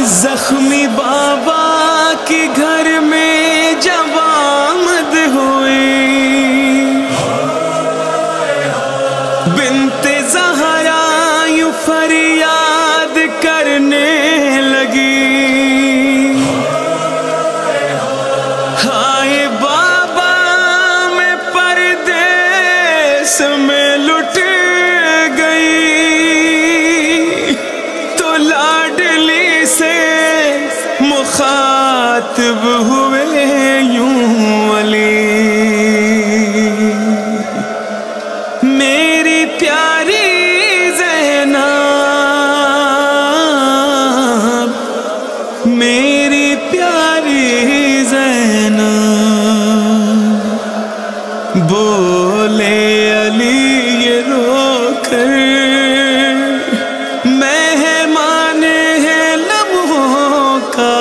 زخمی بابا کی گھر میں جب آمد ہوئی، بنت زہرا یوں فریاد کرنے لگی، ہائے بابا میں پردیس میں لٹ گئی، تو لاڈلی سے مخاطب ہوئے یوں علی، میری پیاری زینب، میری پیاری زینب، بولے علی یہ رو کر مہمان ہے لمحوں کا،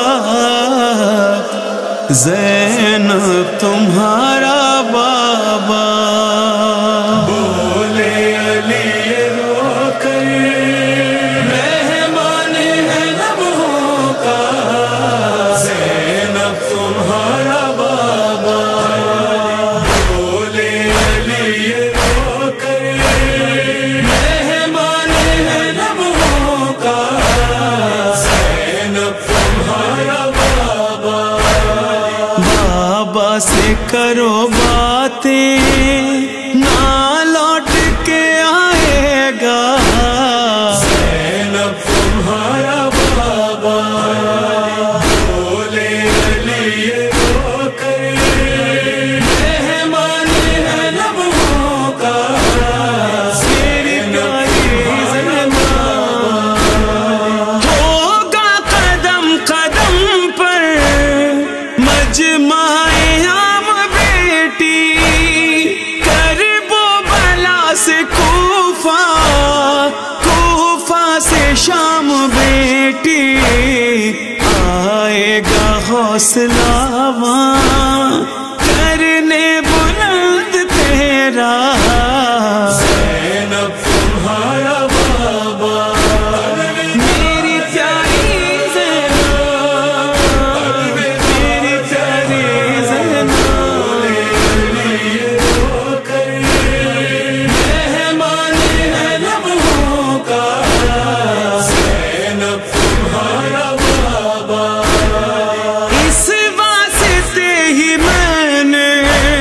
زینب تمہارا بابا، بولے علی یہ رو کر مہمان ہے لمحوں کا، زینب تمہارا بابا، بولے علی یہ رو کر مہمان ہے لمحوں کا، زینب تمہارا بابا، بابا سے کرو باتیں نہ لوٹ کے آئے گا، زینب تمہارا بابا، بولے علی یہ رو کر مہمان ہے لمحوں کا، میری پیاری زینب، ہوگا قدم قدم پر مجمع عام بیٹی، کرب و بلا سے کوفہ، کوفہ سے شام بیٹی، آئے گا حوصلہ وہاں کرنے بلند تیرا، زینب تمہارا بابا، میری پیاری زینب، میری پیاری زینب، مہمان ہے لمحوں کا، زینب تمہارا بابا، اس واسطے ہی میں نے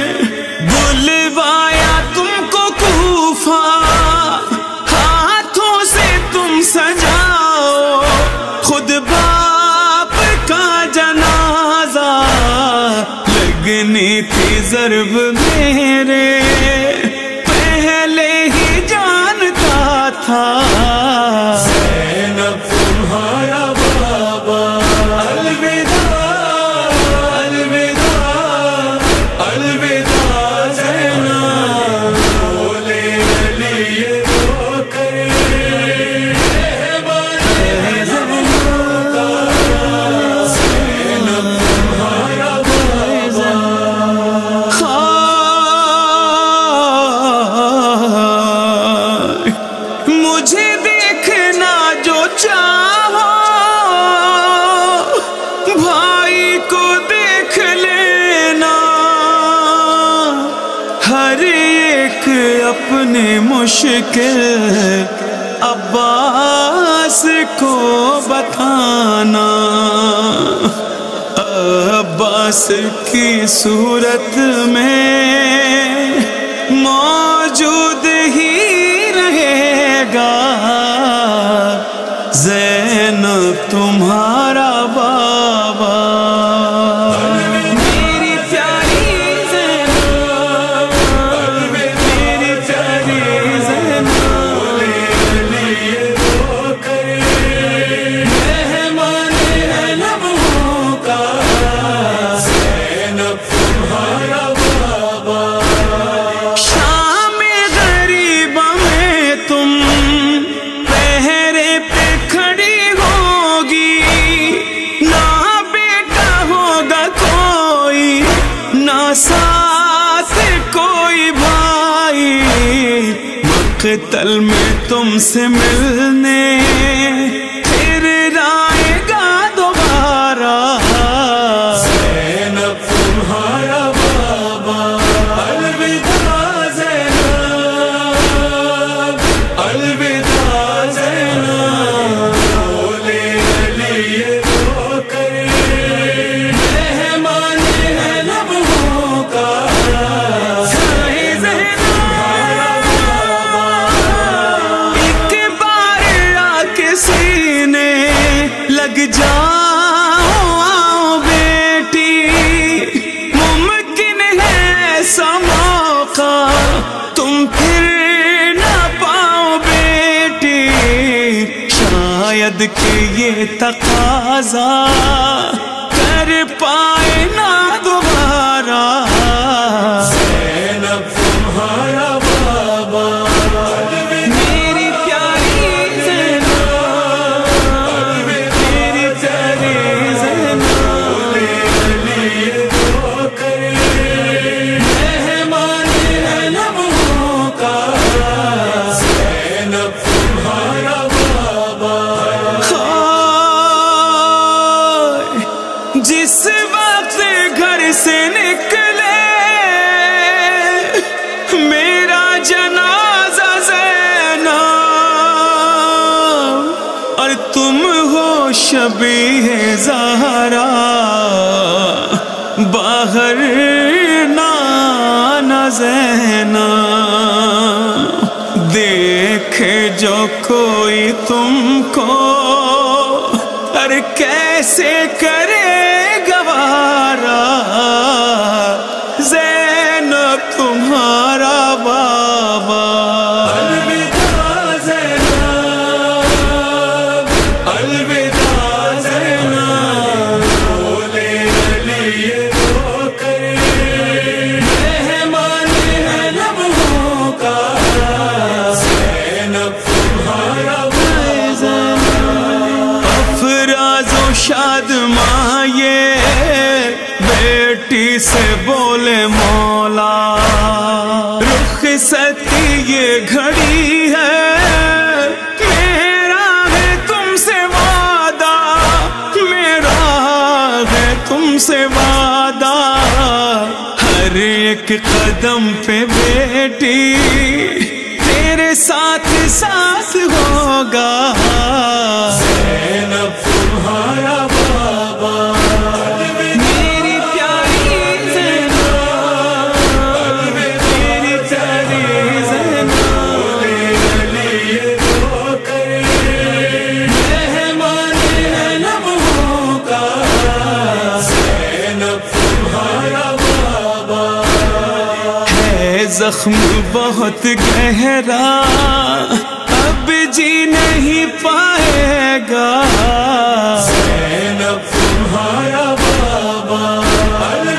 بلوایا تم کو کوفہ، ہاتھوں سے تم سجاؤ خود باپ کا جنازہ، لگنی تھی ضرب میرے پہلے ہی جانتا تھا، زینب تمہارا بابا، الوداع الوداع الوداع زینب، بولے علی یہ رو کر مہمان ہے لمحوں کا، زینب تمہارا بابا، مجھے دیکھنا جو چاہو، بھائی کو دیکھ لینا، ہر ایک اپنی مشکل عباس کو بتانا، عباس کی صورت میں موجود ہی رہے گا، زینب تمہارا بابا، میری پیاری زینب، میری پیاری زینب، مہمان ہے لمحوں کا، زینب تمہارا بابا، شام غریبہ میں تم پہرے پہ کھڑی ہوگی، نہ بیٹا ہوگا کوئی، نہ ساتھ کوئی بھائی، مقتل میں تم سے ملنے پھر آئے گا लग जाओ बेटी, मुमकिन है ऐसा मौका तुम फिर ना पाओ बेटी, शायद कि ये तकाज़ा कर पाए ना दोबारा ज़ैनब तुम्हारा बाबा, मेरी प्यारी ज़ैनब, मेरी प्यारी ज़ैनब, मेहमान है लम्हों का ज़ैनब तुम्हारा बाबा। जिस वक्त घर से निकले मेरा जनाजा ज़ैनब, और तुम हो शबीह ज़हरा, बाहर ना आना ज़ैनब, देखे जो कोई तुमको अरे कैसे करे गवारा, ज़ैनब तुम्हारा बाबा। अलविदा ज़ैनब, अलविदा ज़ैनब, बोले अली रो करे, मेहमान है लम्हों का ज़ैनब तुम्हारा बाबा। अफराज़ो शादमां ये बेटी से बोले मौला, रुखसती ये घड़ी है, मेरा है तुमसे वादा, मेरा है तुमसे वादा, हर एक कदम पे बेटी तेरे साथ साथ होगा ज़ैनब तुम्हारा बाबा, मेरी प्यारी ज़ैनब, मेरी प्यारी ज़ैनब, मेहमान है लम्हों का ज़ैनब तुम्हारा बाबा। है जख्म बहुत गहरा अब जी नहीं पाएगा ज़ैनब तुम्हारा बाबा।